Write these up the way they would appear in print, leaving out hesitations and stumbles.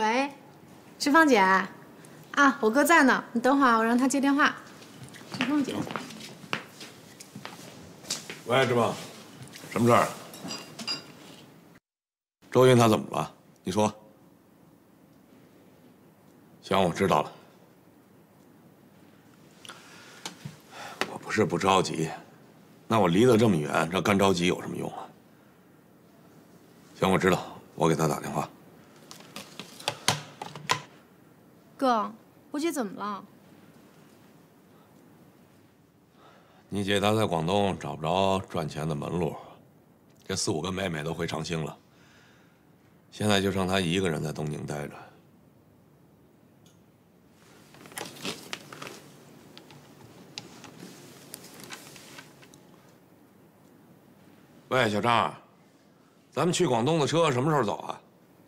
喂，志芳姐，啊，我哥在呢，你等会儿我让他接电话。志芳姐， 喂，志芳，什么事儿？周云他怎么了？你说。行，我知道了。我不是不着急，那我离得这么远，这干着急有什么用啊？行，我知道，我给他打电话。 哥，我姐怎么了？ 你姐她在广东找不着赚钱的门路，这4、5个妹妹都回长兴了，现在就剩她一个人在东宁待着。喂，小张，咱们去广东的车什么时候走啊？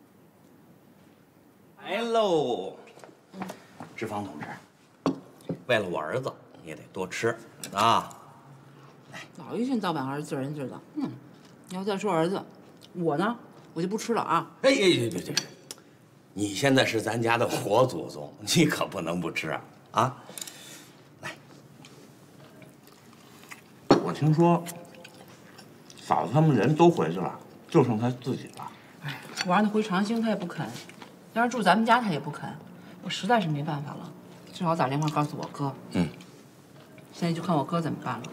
来喽，志芳同志，为了我儿子，你也得多吃啊。 老一天到晚儿子儿子的，你要再说儿子，我呢，我就不吃了啊。 哎，对，你现在是咱家的活祖宗，你可不能不吃啊。来， 我听说嫂子他们人都回去了，就剩他自己了。 哎，我让他回长兴，他也不肯；要是住咱们家，他也不肯。我实在是没办法了，只好打电话告诉我哥。现在就看我哥怎么办了。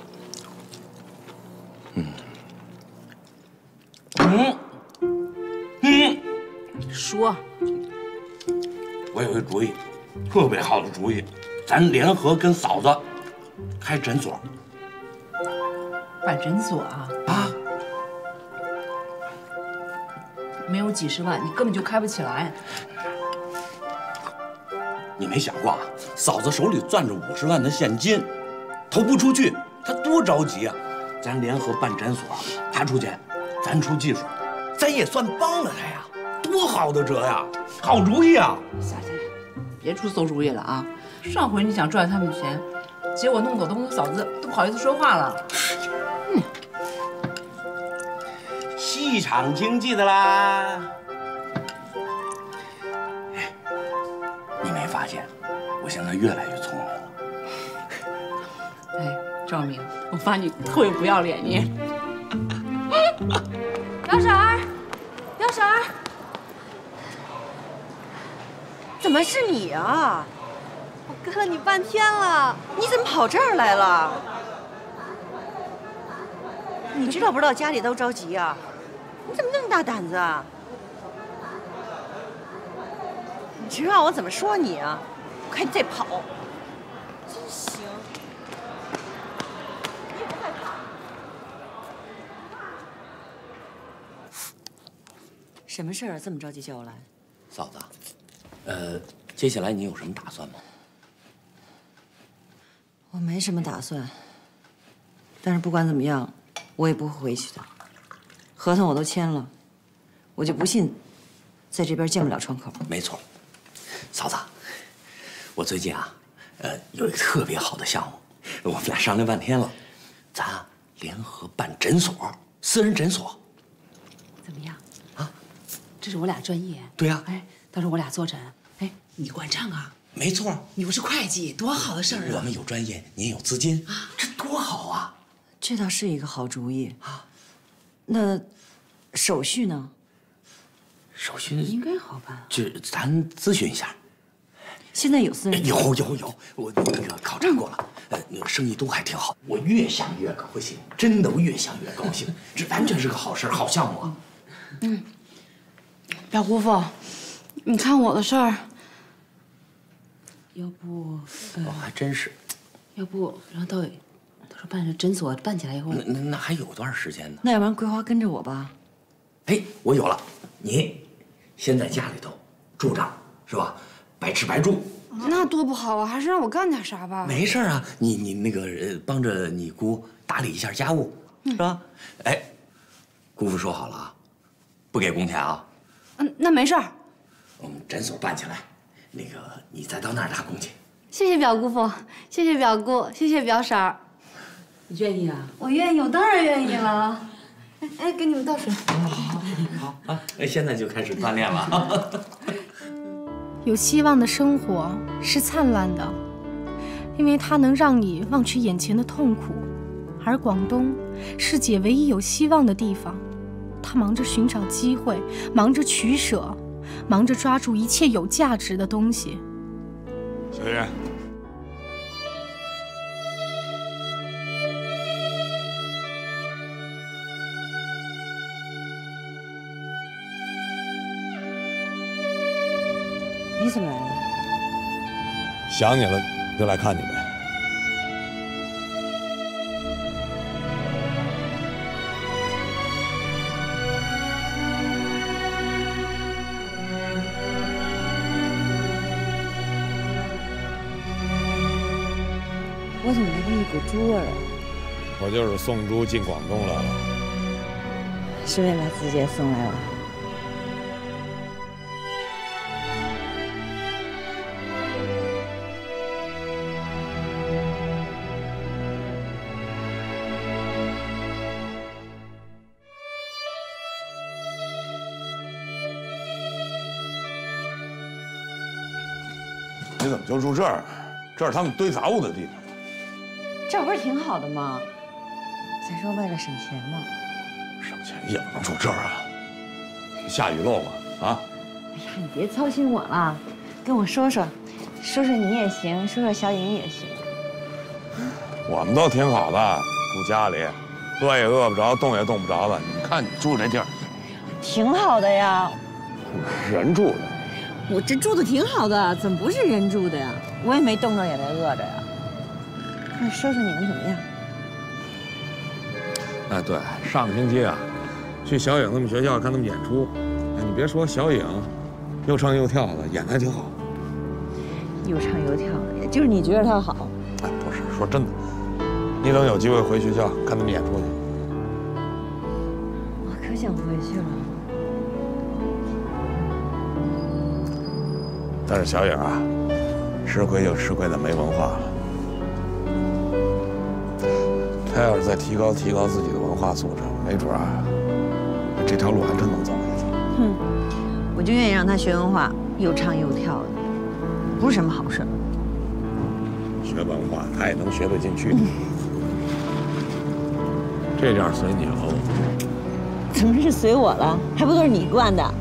说， 我有一主意，特别好的主意，咱联合跟嫂子开诊所。 办诊所啊？没有几十万，你根本就开不起来。 你没想过啊，嫂子手里攥着50万的现金，投不出去，她多着急啊！咱联合办诊所，她出钱，咱出技术，咱也算帮了她呀，多好的辙呀！好主意啊！ 夏天，别出馊主意了啊！上回你想赚他们钱，结果弄走东嫂子都不好意思说话了。 戏场经济的啦。哎，你没发现我现在越来越聪明了？ 哎，赵明，我发你特别不要脸你。 姚婶儿，姚婶儿， 怎么是你啊？我跟了你半天了，你怎么跑这儿来了？你知道不知道家里都着急啊？你怎么那么大胆子啊？你知道我怎么说你啊？我看你再跑，真行！你不害怕？什么事儿啊？这么着急叫我来？ 嫂子，接下来你有什么打算吗？ 我没什么打算，但是不管怎么样，我也不会回去的。合同我都签了，我就不信在这边见不了窗口。 没错，嫂子，我最近啊，有一个特别好的项目，我们俩商量半天了，咱啊联合办诊所，私人诊所， 怎么样？啊，这是我俩专业。 对呀。 哎，到时候我俩坐诊。哎，你管账啊？ 没错。 你不是会计，多好的事儿啊！ 我们有专业，您有资金，这多好啊！ 这倒是一个好主意啊。那手续呢？ 手续应该好办。 这咱咨询一下。 现在有私人？ 有，我那个考察过了，那个生意都还挺好。我越想越高兴，真的，我越想越高兴。这完全是个好事，好项目啊。 表姑父，你看我的事儿， 要不， 还真是。 要不让到时候办这诊所办起来以后， 那还有段时间呢。 那要不然桂花跟着我吧。 哎，我有了，你先在家里头住着，是吧？白吃白住。 那多不好啊！还是让我干点啥吧。 没事啊，你那个帮着你姑打理一下家务，是吧？哎，姑父说好了啊，不给工钱啊。 那没事儿。 我们诊所办起来，那个你再到那儿打工去。 谢谢表姑父，谢谢表姑，谢谢表婶儿。 你愿意啊？ 我愿意，我当然愿意了。哎，给你们倒水。 好啊！现在就开始锻炼了。 有希望的生活是灿烂的，因为它能让你忘却眼前的痛苦。而广东，世界唯一有希望的地方，它忙着寻找机会，忙着取舍，忙着抓住一切有价值的东西。 小月。 你怎么来了？ 想你了，就来看你呗。 我怎么闻见一股猪味儿啊？ 我就是送猪进广东来了。 是为把子杰送来了？ 你怎么就住这儿？这是他们堆杂物的地方。 这不是挺好的吗？再说为了省钱嘛。 省钱也不能住这儿啊！下雨漏吗？啊！ 哎呀，你别操心我了，跟我说说，说说你也行，说说小颖也行。 我们都挺好的，住家里，饿也饿不着，动也动不着的。你看你住这地儿， 挺好的呀。 人住的。 我这住的挺好的，怎么不是人住的呀？我也没冻着，也没饿着呀。那说说你们怎么样？ 哎，对，上个星期啊，去小颖他们学校看他们演出。哎，你别说，小颖又唱又跳的，演得还挺好。 又唱又跳的，也就是你觉得她好。 哎，不是，说真的，你等有机会回学校看他们演出去。 我可想回去了。 但是小颖啊，吃亏就吃亏在没文化了。她要是再提高自己的文化素质，没准啊，这条路还真能走一走。 哼，我就愿意让她学文化，又唱又跳的，不是什么好事。 学文化，她也能学得进去。这点随你喽。 怎么是随我了？还不都是你惯的？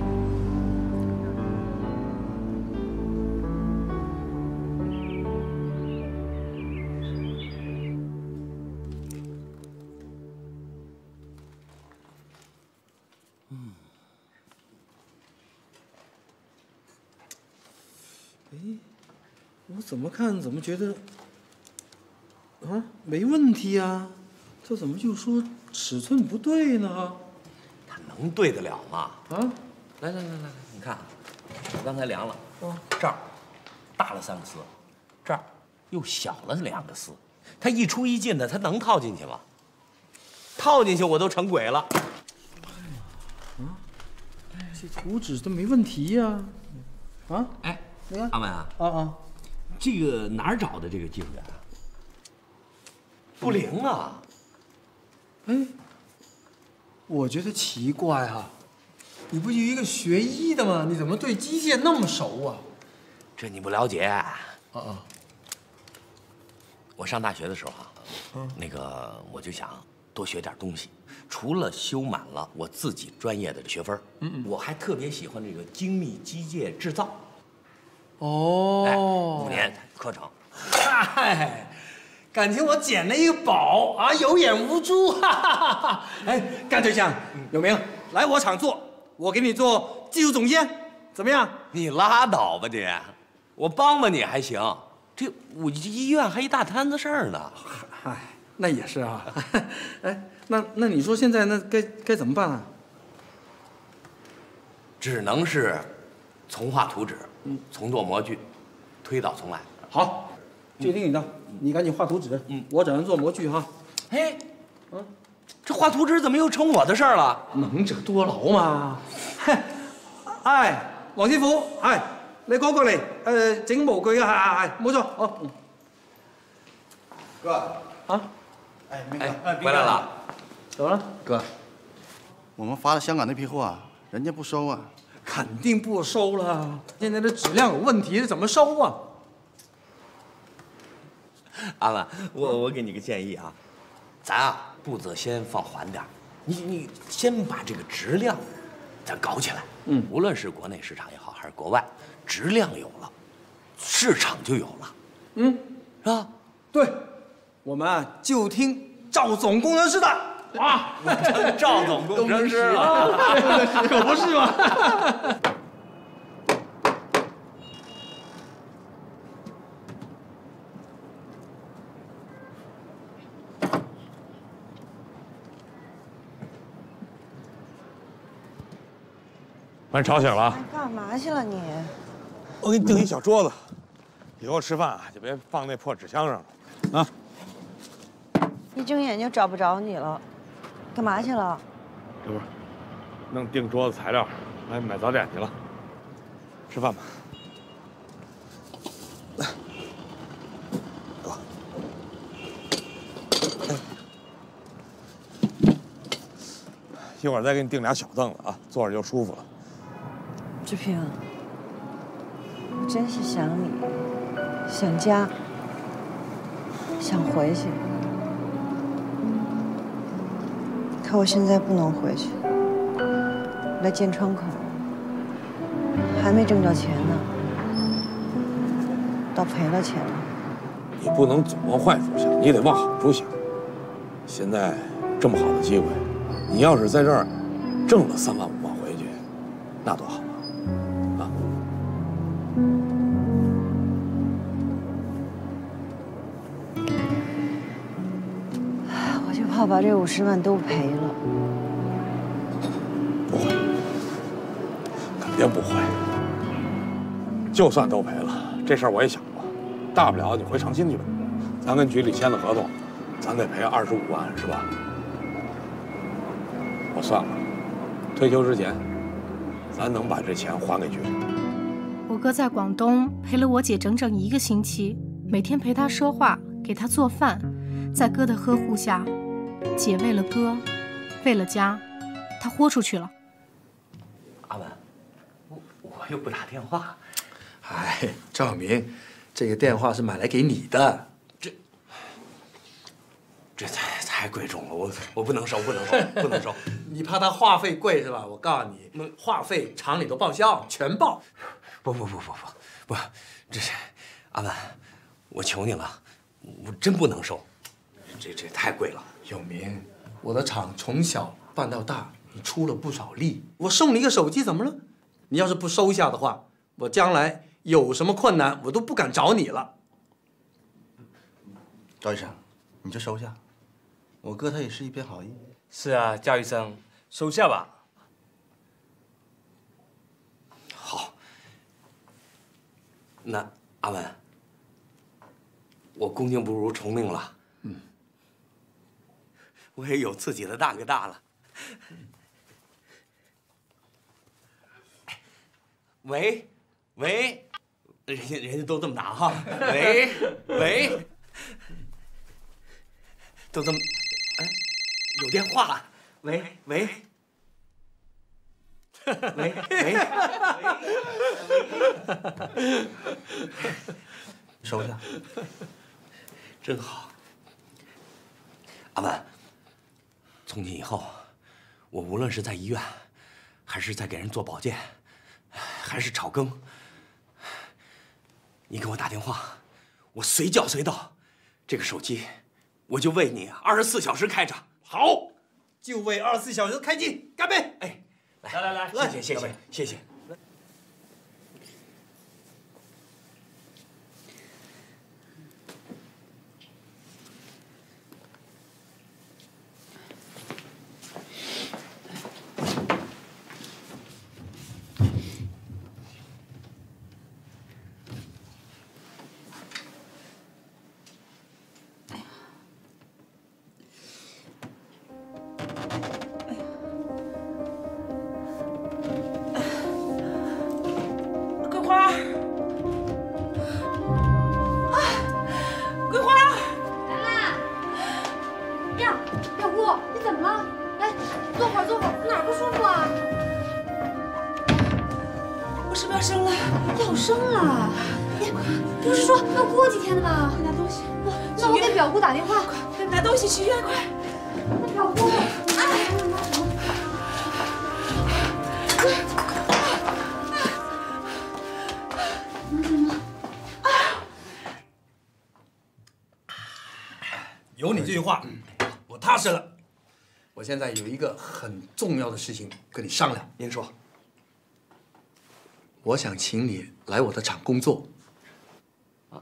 我怎么看怎么觉得啊没问题啊，这怎么就说尺寸不对呢？ 它能对得了吗？ 啊， 来，你看，我刚才量了，这儿大了3个丝，这儿又小了2个丝，它一出一进的，它能套进去吗？套进去我都成鬼了。 这图纸都没问题呀。啊， 哎， 你看阿文啊， 啊， 这个哪儿找的这个技术员啊？不灵啊！ 哎，我觉得奇怪啊，你不就一个学医的吗？你怎么对机械那么熟啊？ 这你不了解。 啊， 我上大学的时候啊，那个我就想多学点东西，除了修满了我自己专业的学分，我还特别喜欢这个精密机械制造。 哦 ，5年课程。 嗨，感情我捡了一个宝啊，有眼无珠，哈哈哈哈！哎，干对象，有明来我厂做，我给你做技术总监，怎么样？ 你拉倒吧你，我帮帮你还行，这我这医院还一大摊子事儿呢。 嗨，那也是啊。哎，那你说现在那该怎么办啊？ 只能是从画图纸，从做模具，推倒重来。 好，就听你的，你赶紧画图纸，我找人做模具哈。 哎，这画图纸怎么又成我的事儿了？ 能者多劳嘛。哎，黃師傅，係你趕過嚟，整模具啊，係冇錯，好。 哥， 啊， 哎，明哥， 回来了。 怎么了？ 哥，我们发了香港那批货啊，人家不收啊。 肯定不收了。现在的质量有问题，怎么收啊？ 阿满，我给你个建议啊，咱啊步子先放缓点，你先把这个质量咱搞起来。无论是国内市场也好，还是国外，质量有了，市场就有了。是吧？ 对，我们啊就听赵总工程师的啊， 赵总工程师了， 可不是吗？ 把你吵醒了啊！ 干嘛去了你？ 我给你订一小桌子，以后吃饭啊就别放那破纸箱上了，啊！ 一睁眼就找不着你了，干嘛去了？ 这不是弄订桌子材料，还买早点去了。吃饭吧。来，给我。一会儿再给你订俩小凳子啊，坐着就舒服了。 志平，我真是想你，想家，想回去。可我现在不能回去，来建窗口，还没挣着钱呢，倒赔了钱了。 你不能总往坏处想，你得往好处想。现在这么好的机会，你要是在这儿挣了3万5万回去，那多好啊！啊！ 我就怕把这50万都赔了。 不会，肯定不会。就算都赔了，这事儿我也想过，大不了你回长新去吧。咱跟局里签了合同，咱得赔25万，是吧？我算过，退休之前，咱能把这钱还给局里。 我哥在广东陪了我姐整整1个星期，每天陪她说话，给她做饭，在哥的呵护下，姐为了哥，为了家，她豁出去了。 阿文，我又不打电话。 哎，赵小明，这个电话是买来给你的， 这太贵重了，我不能收，不能收，不能收。 你怕他话费贵是吧？我告诉你，话费厂里都报销，全报。 不，这是阿文，我求你了，我真不能收，这太贵了。 有明，我的厂从小办到大，你出了不少力，我送你一个手机怎么了？你要是不收下的话，我将来有什么困难，我都不敢找你了。 赵医生，你就收下，我哥他也是一片好意。 是啊，赵医生，收下吧。 好，那阿文，我恭敬不如从命了。我也有自己的大哥大了。喂，人家都这么打哈。喂，都这么，哎，有电话。喂， 收下， 真好。阿文，从今以后，我无论是在医院，还是在给人做保健，还是炒羹，你给我打电话，我随叫随到。这个手机，我就为你24小时开着。 好，就为24小时开机，干杯！ 哎， 来， 谢谢。 我是不是要生了？要生了？不是说要过几天的吗？快拿东西。那我给表姑打电话，快拿东西去医院，快！表姑，哎，拿什么？能怎么？ 有你这句话，我踏实了。我现在有一个很重要的事情跟你商量。 您说。 我想请你来我的厂工作。 啊？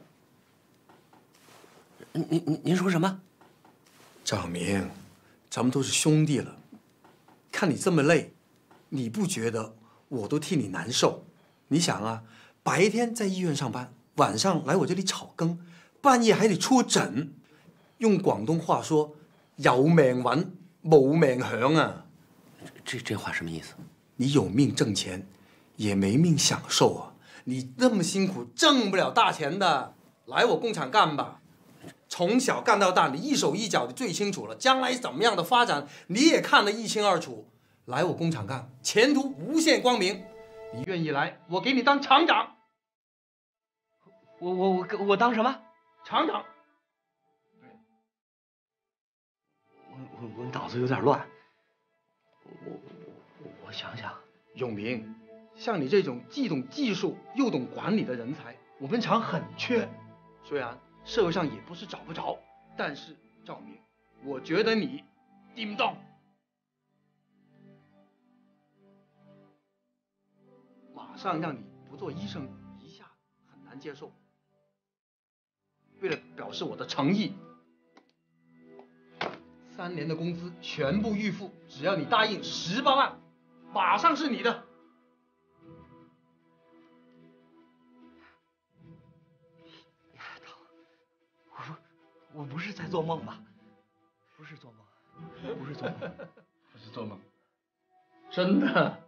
您说什么？ 赵明，咱们都是兄弟了，看你这么累，你不觉得我都替你难受？你想啊，白天在医院上班，晚上来我这里炒更，半夜还得出诊。用广东话说，有命揾，冇命享啊！ 这话什么意思？ 你有命挣钱，也没命享受啊！你那么辛苦，挣不了大钱的，来我工厂干吧。从小干到大，你一手一脚的最清楚了，将来怎么样的发展，你也看得一清二楚。来我工厂干，前途无限光明。你愿意来，我给你当厂长。 我当什么？ 厂长。 我脑子有点乱，我想想。 永明，像你这种既懂技术又懂管理的人才，我们厂很缺。虽然社会上也不是找不着，但是赵明，我觉得你顶不动。马上让你不做医生，一下很难接受。为了表示我的诚意，3年的工资全部预付，只要你答应18万，马上是你的。 我不是在做梦吧？不是做梦，不是做梦， 不是做梦，真的。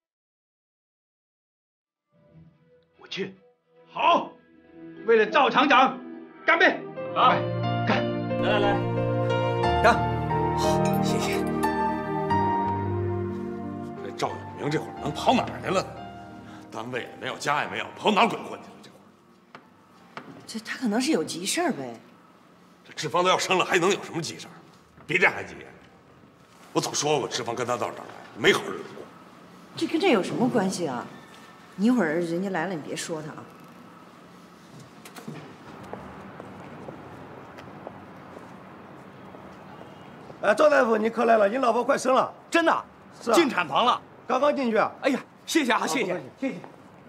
我去。好，为了赵厂长，干杯！ 好， 干！ 来， 干！ 好，谢谢。 这赵永明这会儿能跑哪儿去了呢？单位也没有，家也没有，跑哪儿鬼混去了？这会儿， 这他可能是有急事儿呗。 这志芳都要生了，还能有什么急事儿？比这还急！我早说过，志芳跟他到这儿来，没好日子过。 这跟这有什么关系啊？你一会儿人家来了，你别说他啊。 赵大夫，你可来了，你老婆快生了， 真的？ 是啊， 进产房了， 刚刚进去。 哎呀，谢谢啊，谢谢，谢谢。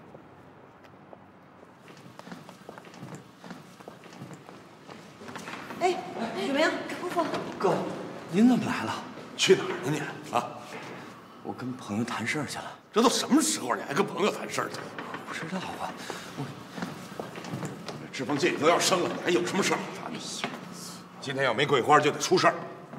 哎，有没有姑父？ 哥，您怎么来了？ 去哪儿呢你？啊？ 我跟朋友谈事儿去了。 这都什么时候，你还跟朋友谈事儿去？ 不知道啊， 志芳这都要生了，你还有什么事儿？哎呀，今天要没桂花就得出事儿。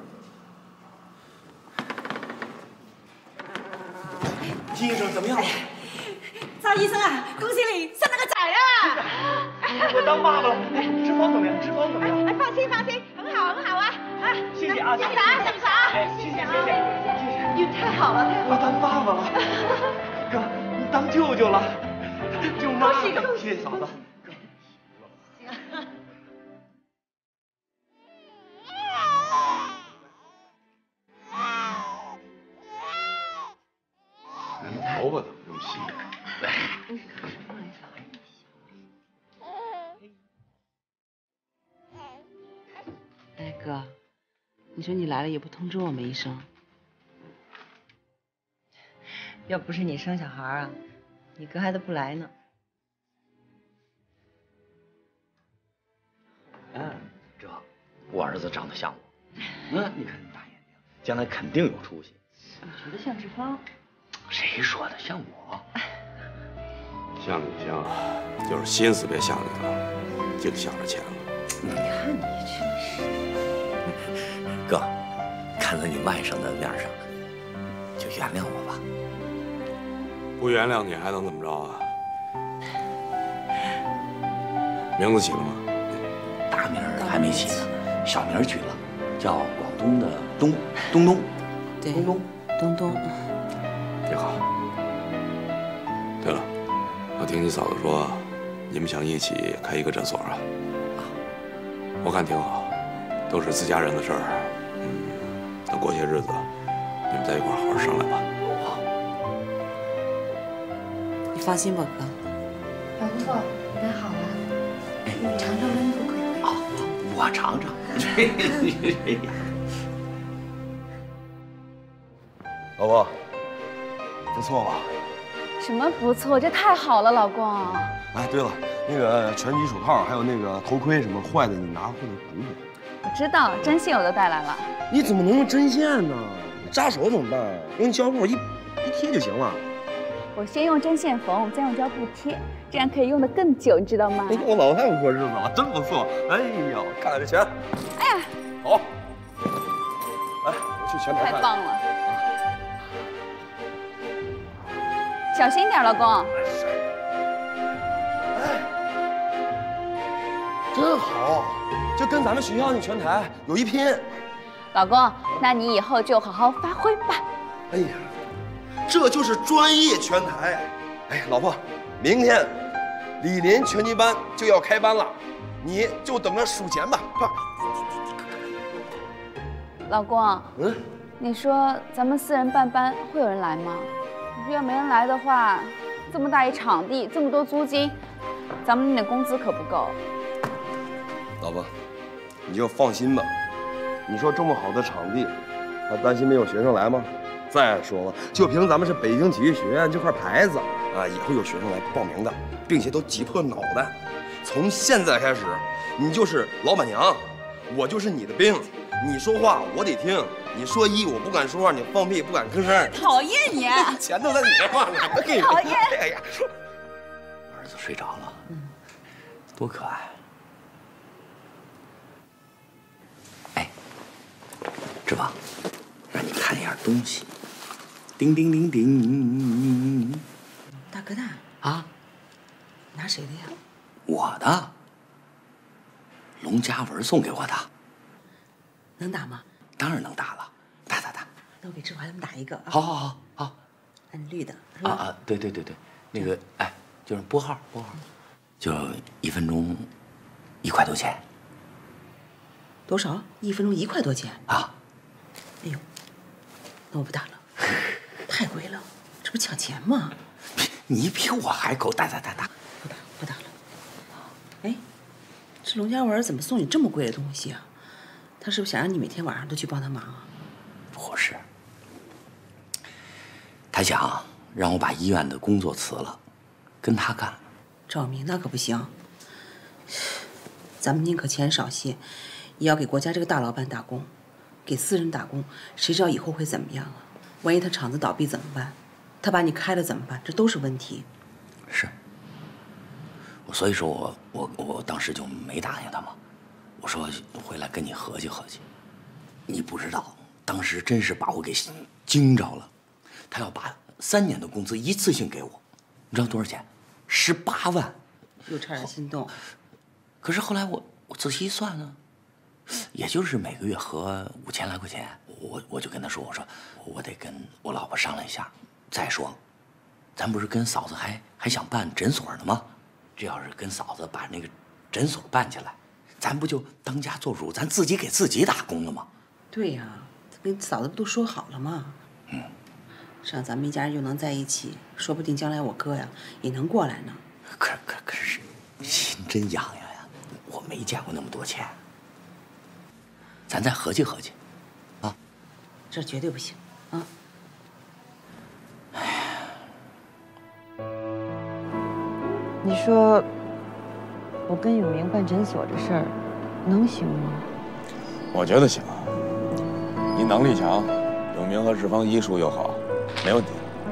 金医生怎么样了？ 赵医生啊，恭喜你生了个崽啊！ 我当爸爸了。志芳怎么样？志芳怎么样？ 哎，放心，很好啊！啊， 谢谢啊， 谢谢啊，谢谢啊， 谢谢。 你太好了， 我当爸爸了，哥，你当舅舅了，舅妈， 恭喜！ 谢谢嫂子。 人头发怎么这么细？ 哎，哥，你说你来了也不通知我们一声。 要不是你生小孩啊，你哥还都不来呢。 这我儿子长得像我，你看你大眼睛，将来肯定有出息。 我觉得像志芳。 谁说的？像我？ 像你像，就是心思别想你了，净想着钱了。 你看你真是。 哥，看在你外甥的面上，就原谅我吧。 不原谅你还能怎么着啊？名字起了吗？ 大名还没起呢，小名取了，叫广东的东东。 对， 东。 东。 挺好。对了， 我听你嫂子说，你们想一起开一个诊所啊？我看挺好，都是自家人的事儿。等过些日子，你们在一块儿好好商量吧。 好。你放心吧，哥。 老公公，该好了，你尝尝温度可以？ 啊，我尝尝。 老婆，不错吧？ 什么不错？这太好了，老公。 哎，对了，那个拳击手套还有那个头盔什么坏的，你拿回来补补。 我知道，针线我都带来了。 你怎么能用针线呢？扎手怎么办？用胶布一贴就行了。 我先用针线缝，再用胶布贴，这样可以用得更久，你知道吗？ 哎，我老太不过日子了，真不错。哎呦，看看这钱。 哎呀， 好。来，我去前台看。 太棒了。小心点，老公。 真好，就跟咱们学校那拳台有一拼。 老公，那你以后就好好发挥吧。 哎呀，这就是专业拳台。哎，老婆，明天李林拳击班就要开班了，你就等着数钱吧。快。 老公，你说咱们4人办班会有人来吗？要没人来的话，这么大一场地，这么多租金，咱们那点工资可不够。 老婆，你就放心吧。你说这么好的场地，还担心没有学生来吗？再说了，就凭咱们是北京体育学院这块牌子啊，也会有学生来报名的，并且都挤破脑袋。从现在开始，你就是老板娘，我就是你的兵。你说话我得听，你说一我不敢说话，你放屁不敢吭声。 讨厌你！ 钱都在你这放着。 讨厌！ 哎呀， 儿子睡着了，多可爱。哎，志邦，让你看一样东西。叮叮叮叮。 大哥大啊， 拿谁的呀？ 我的。龙嘉文送给我的。 能打吗？ 当然能打了，打。 那我给志华他们打一个啊。 好。 按绿的是吧？ 啊，对，那个哎，就是拨号，就1分钟1块多钱。 多少？1分钟1块多钱啊！ 哎呦，那我不打了，太贵了，这不抢钱吗？ 你比我还狗，打。 不打了。哎，这龙嘉文怎么送你这么贵的东西啊？他是不是想让你每天晚上都去帮他忙啊？ 不是，他想让我把医院的工作辞了，跟他干。 赵明，那可不行。咱们宁可钱少些，也要给国家这个大老板打工，给私人打工，谁知道以后会怎么样啊？万一他厂子倒闭怎么办？他把你开了怎么办？这都是问题。 是。所以说我当时就没答应他嘛。我说回来跟你合计合计，你不知道，当时真是把我给惊着了。他要把3年的工资一次性给我，你知道多少钱？18万。 又差点心动。 可是后来我仔细一算呢，也就是每个月合5000来块钱。我就跟他说，我说我得跟我老婆商量一下。再说，咱不是跟嫂子还想办诊所呢吗？这要是跟嫂子把那个诊所办起来，咱不就当家做主，咱自己给自己打工了吗？ 对呀，跟嫂子不都说好了吗？这样咱们一家人又能在一起，说不定将来我哥呀也能过来呢。 可是，心真痒痒呀！我没见过那么多钱。咱再合计合计，啊？ 这绝对不行啊！ 你说我跟永明办诊所这事儿能行吗？ 我觉得行，你能力强，永明和志芳医术又好，没问题。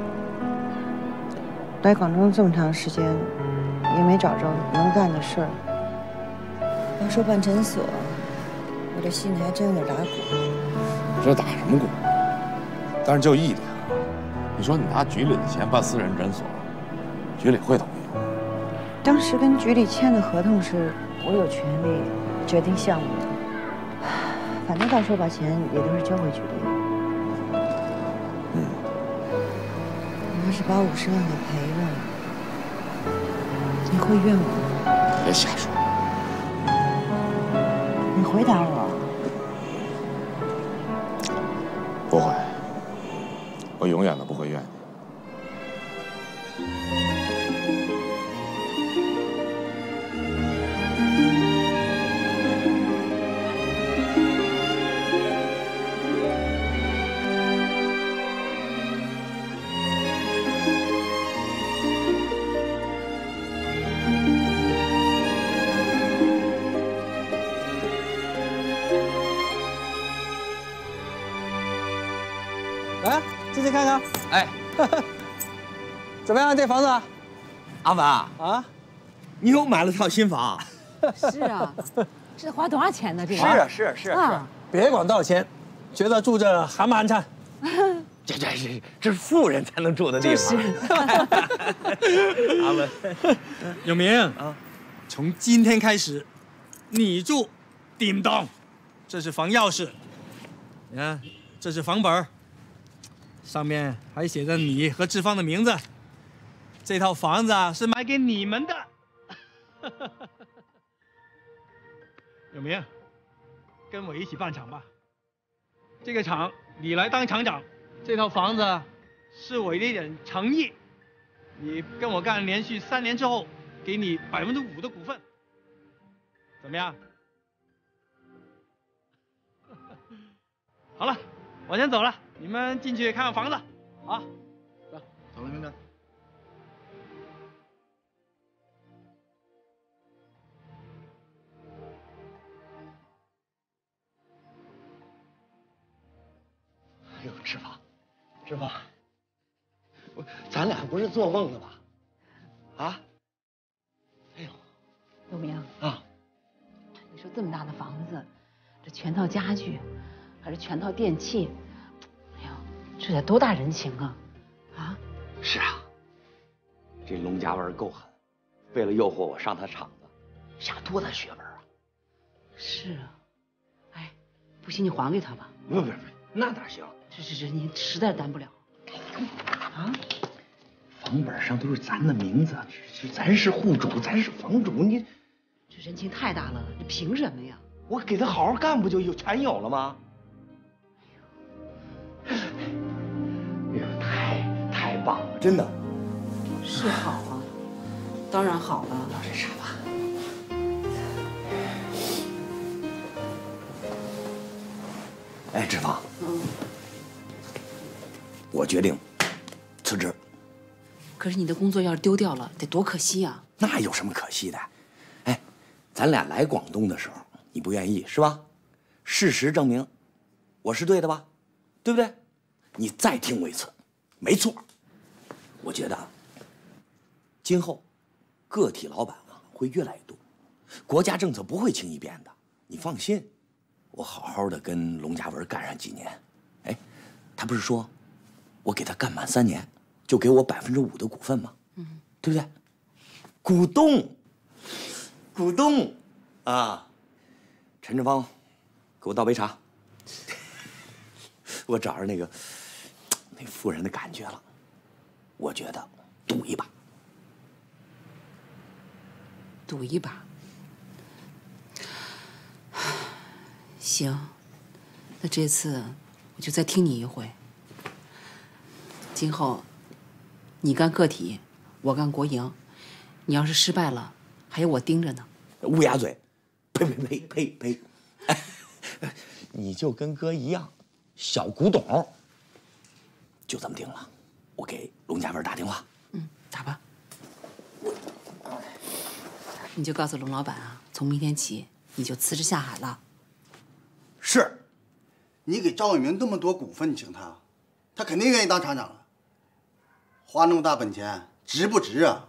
来广州这么长时间，也没找着能干的事儿。要说办诊所，我这心里还真有点打鼓。 这打什么鼓？但是就一点啊，你说你拿局里的钱办私人诊所，局里会同意吗？ 当时跟局里签的合同是，我有权利决定项目的。反正到时候把钱也都是交回局里的。你要是把50万给赔了， 你会怨我？ 别瞎说。 你回答我。 不会，我永远都不会怨你。 来，进去看看。 哎， 怎么样？这房子？ 阿文啊， 你又买了套新房？ 是啊，这花多少钱呢？这个是别管多少钱，觉得住这寒不寒碜？ 这是富人才能住的地方。阿文， 永明啊，从今天开始，你住叮当，这是房钥匙，你看，这是房本，上面还写着你和志芳的名字。这套房子啊，是买给你们的。永明，跟我一起办厂吧。这个厂你来当厂长，这套房子是我的一点诚意。你跟我干连续3年之后，给你5%的股份，怎么样？好了，我先走了，你们进去看看房子，啊， 走了，明哥。 哎呦，志芳，咱俩不是做梦呢吧？啊？哎呦， 永明啊， 你说这么大的房子，这全套家具，还是全套电器，哎呦，这得多大人情啊！啊？ 是啊，这龙家文够狠，为了诱惑我上他厂子，下多大血本啊！ 是啊，哎，不行你还给他吧。 不，那哪行？ 这，你实在担不了。啊？ 房本上都是咱的名字，咱是户主，咱是房主，你这人情太大了，这凭什么呀？ 我给他好好干，不就全有了吗？哎呦，太棒了，真的。 是好啊，当然好了。 老这傻吧。哎，志芳。我决定辞职。 可是你的工作要是丢掉了，得多可惜呀！ 那有什么可惜的？哎，咱俩来广东的时候，你不愿意是吧？事实证明，我是对的吧？对不对？你再听我一次，没错。我觉得，今后个体老板啊会越来越多，国家政策不会轻易变的。你放心，我好好的跟龙家文干上几年。哎，他不是说我给他干满3年，就给我5%的股份吗？对不对？股东，啊！陈志芳，给我倒杯茶。我找着那富人的感觉了，我觉得赌一把。 赌一把。行，那这次我就再听你一回。今后，你干个体，我干国营。你要是失败了，还有我盯着呢。 乌鸦嘴！呸！你就跟哥一样，小古董。就这么定了，我给龙家文打电话。 打吧。你就告诉龙老板啊，从明天起你就辞职下海了。 是，你给赵永明那么多股份，你请他，他肯定愿意当厂长了。花那么大本钱，值不值啊？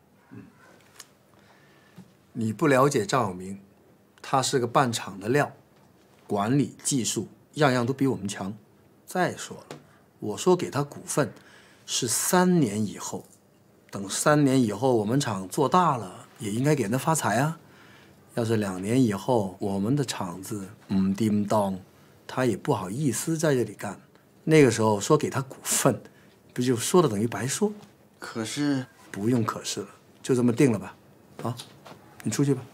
你不了解赵永明，他是个办厂的料，管理技术样样都比我们强。再说了，我说给他股份，是3年以后，等3年以后我们厂做大了，也应该给他发财啊。要是2年以后我们的厂子叮当，他也不好意思在这里干。那个时候说给他股份，不就说的等于白说？ 可是不用可是了，就这么定了吧。 啊，你出去吧。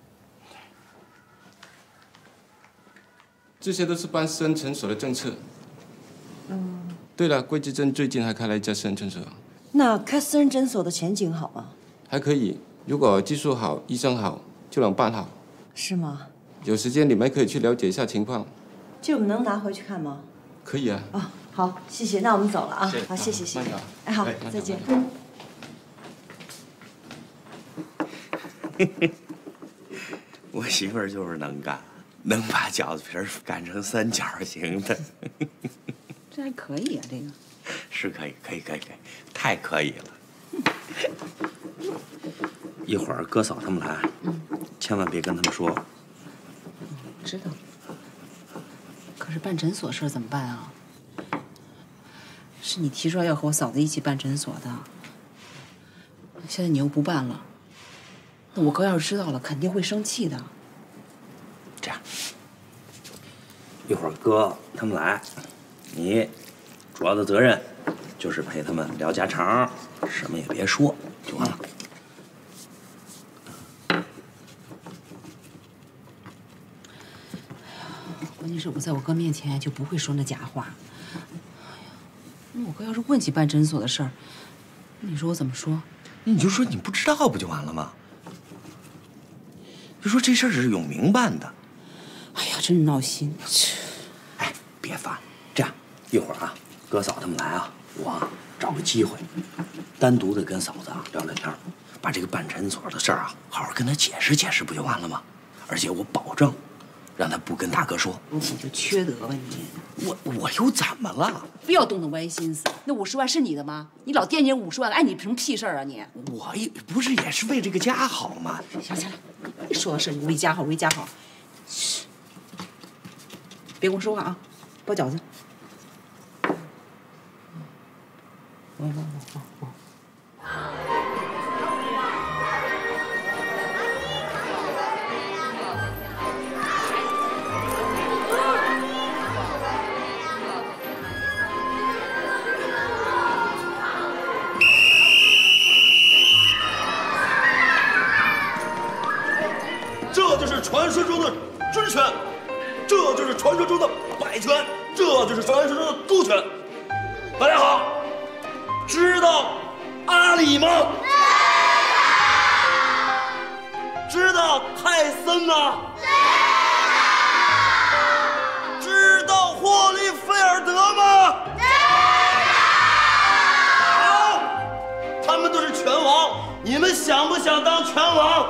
这些都是办私人诊所的政策。对了，桂枝镇最近还开了一家私人诊所。 那开私人诊所的前景好吗？ 还可以，如果技术好、医生好，就能办好。 是吗？ 有时间你们可以去了解一下情况。 这我们能拿回去看吗？ 可以啊。 哦，好，谢谢。那我们走了啊。好，谢谢，谢谢。哎，好，再见。 我媳妇儿就是能干，能把饺子皮儿擀成三角形的。 这还可以啊，这个。 是可以，太可以了。一会儿哥嫂他们来，千万别跟他们说。 知道。可是办诊所事儿怎么办啊？是你提出来要和我嫂子一起办诊所的，现在你又不办了，那我哥要是知道了，肯定会生气的。 这样，一会儿哥他们来，你主要的责任就是陪他们聊家常，什么也别说，就完了。 关键是我在我哥面前就不会说那假话。哎呀，那我哥要是问起办诊所的事儿，你说我怎么说？ 你就说你不知道不就完了吗？就说这事儿是永明办的。 哎呀，真闹心！ 哎，别烦，这样一会儿啊，哥嫂他们来啊，我找个机会，单独的跟嫂子聊聊天，把这个办诊所的事儿啊，好好跟他解释解释，不就完了吗？而且我保证。让他不跟大哥说， 你就缺德吧你！ 我又怎么了？ 非要动那歪心思？那50万是你的吗？你老惦记50万，碍你什么屁事儿啊你？ 我也不是也是为这个家好吗？ 行了，说的是你为家好，为家好。嘘，别跟我说话啊！包饺子。 这就是传说中的真拳，这就是传说中的百拳，这就是传说中的勾拳。大家好，知道阿里吗？知道泰森吗？知道霍利菲尔德吗？好，他们都是拳王，你们想不想当拳王？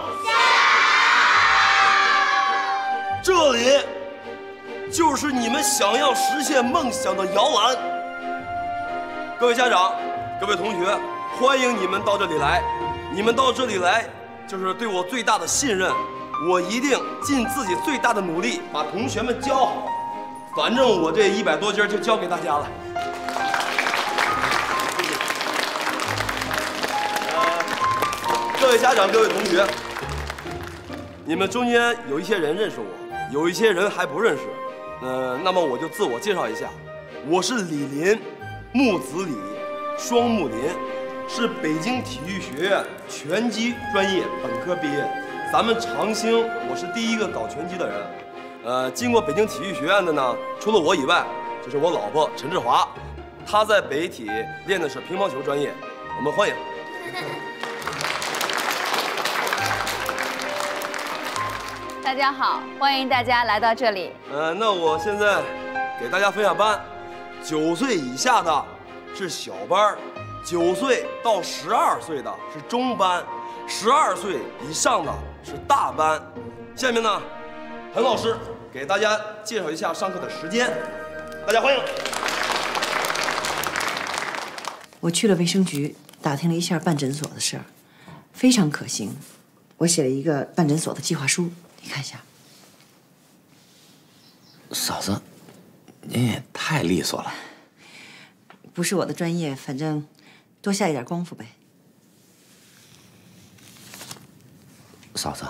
这里就是你们想要实现梦想的摇篮。各位家长，各位同学，欢迎你们到这里来。你们到这里来，就是对我最大的信任。我一定尽自己最大的努力，把同学们教好。反正我这100多斤就交给大家了。各位家长，各位同学，你们中间有一些人认识我。有一些人还不认识，那么我就自我介绍一下，我是李林，木子李，双木林，是北京体育学院拳击专业本科毕业。咱们长兴，我是第一个搞拳击的人。经过北京体育学院的呢，除了我以外，就是我老婆陈志华，她在北体练的是乒乓球专业。我们欢迎。 大家好，欢迎大家来到这里。 那我现在给大家分下班，9岁以下的是小班，9岁到12岁的是中班，12岁以上的是大班。下面呢，陈老师给大家介绍一下上课的时间，大家欢迎。 我去了卫生局，打听了一下办诊所的事儿，非常可行。我写了一个办诊所的计划书。你看一下， 嫂子，您也太利索了。 不是我的专业，反正多下一点功夫呗。 嫂子，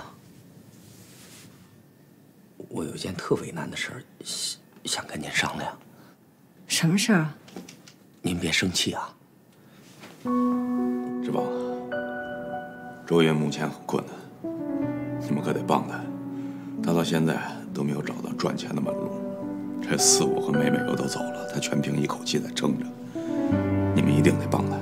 我有一件特为难的事儿，想跟您商量。 什么事儿啊？ 您别生气啊。 志宝，周爷目前很困难。 你们可得帮他，他到现在都没有找到赚钱的门路。这四五和美美又都走了，他全凭一口气在撑着。你们一定得帮他。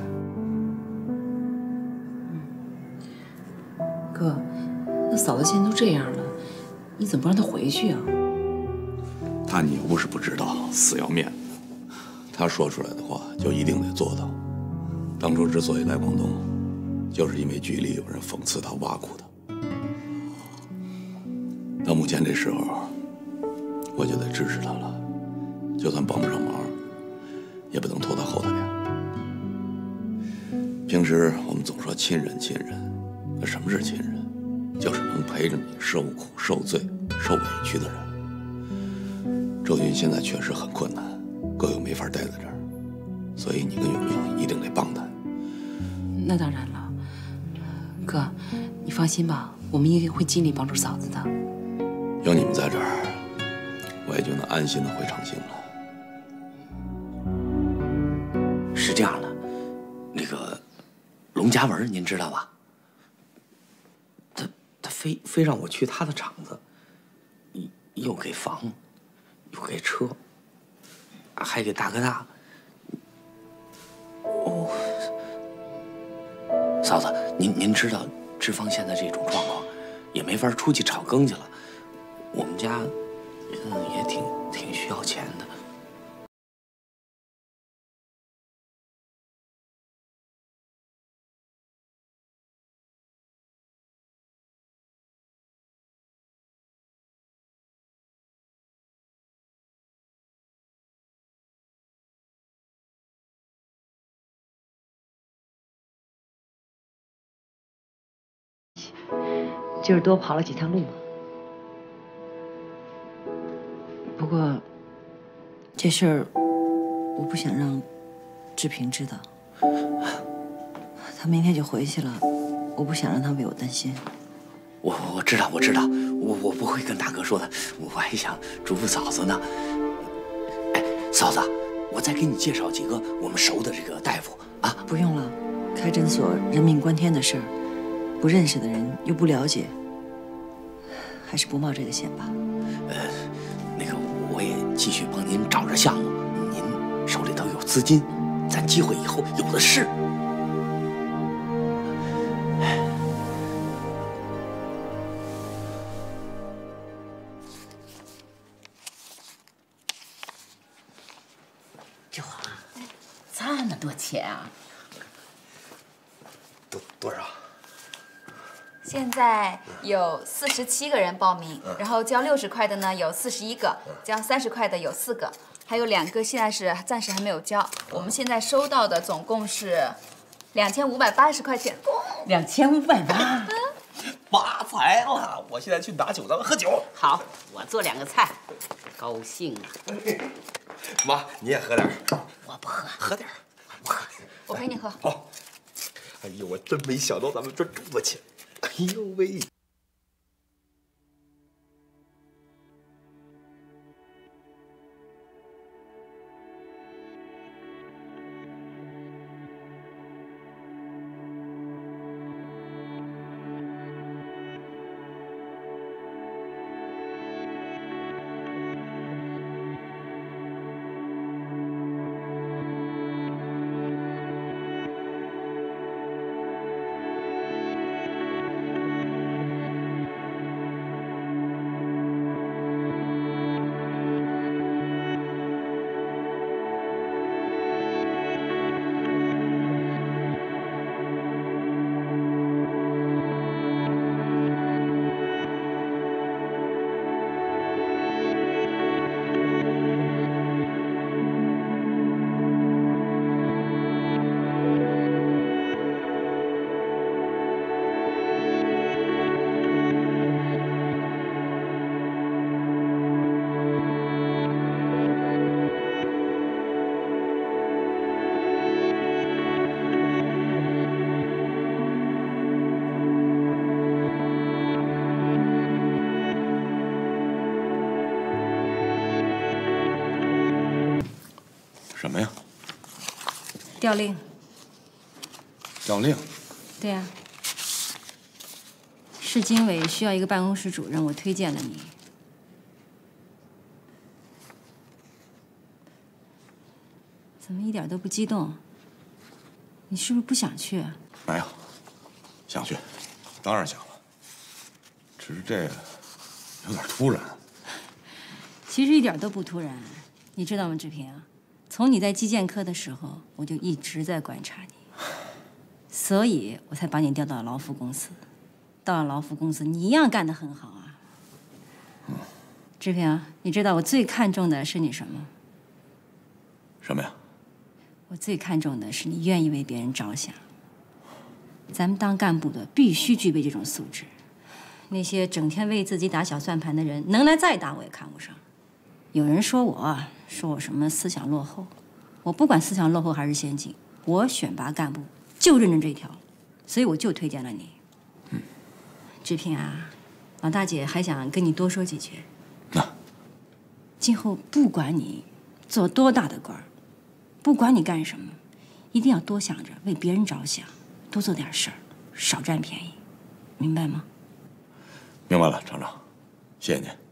哥，那嫂子现在都这样了，你怎么不让她回去啊？ 他你又不是不知道，死要面子。他说出来的话就一定得做到。当初之所以来广东，就是因为局里有人讽刺他、挖苦他。到目前这时候，我就得支持他了。就算帮不上忙，也不能拖他后头呀。平时我们总说亲人，亲人，那什么是亲人？就是能陪着你受苦、受罪、受委屈的人。周云现在确实很困难，哥又没法待在这儿，所以你跟永明一定得帮他。 那当然了，哥，你放心吧，我们一定会尽力帮助嫂子的。 有你们在这儿，我也就能安心的回长兴了。 是这样的，那个龙嘉文您知道吧？他非让我去他的厂子，又给房，又给车，还给大哥大。哦，嫂子，您知道志芳现在这种状况，也没法出去炒羹去了。我们家也挺需要钱的。 就是多跑了几趟路嘛。不过这事儿我不想让志平知道，他明天就回去了，我不想让他为我担心。 我知道，我不会跟大哥说的，我还想嘱咐嫂子呢。哎，嫂子，我再给你介绍几个我们熟的这个大夫啊。 不用了，开诊所人命关天的事儿，不认识的人又不了解，还是不冒这个险吧。 那个我也继续帮您找着项目，您手里头有资金，咱机会以后有的是。 这花这么多钱啊？ 多少？ 现在有47个人报名，然后交60块的呢有41个，交30块的有4个，还有2个现在是暂时还没有交。我们现在收到的总共是2580块钱。 2580， 发财了！我现在去拿酒，咱们喝酒。 好，我做2个菜，高兴啊！ 妈，你也喝点。 我不喝， 喝点。 我陪你喝。 好。哎呦，我真没想到咱们赚这么多钱。哎呦喂！ 什么呀？ 调令。 调令？ 对呀。 市经委需要一个办公室主任，我推荐了你。怎么一点都不激动？你是不是不想去？ 没有，想去，当然想了。只是这有点突然。 其实一点都不突然，你知道吗，志平？从你在基建科的时候，我就一直在观察你，所以我才把你调到劳福公司。到了劳福公司，你一样干得很好啊。志平，你知道我最看重的是你什么？ 什么呀？ 我最看重的是你愿意为别人着想。咱们当干部的必须具备这种素质。那些整天为自己打小算盘的人，能来再打我也看不上。有人说我什么思想落后，我不管思想落后还是先进，我选拔干部就认准这条，所以我就推荐了你。志平啊，老大姐还想跟你多说几句。今后不管你做多大的官儿，不管你干什么，一定要多想着为别人着想，多做点事儿，少占便宜，明白吗？ 明白了，厂长，谢谢您。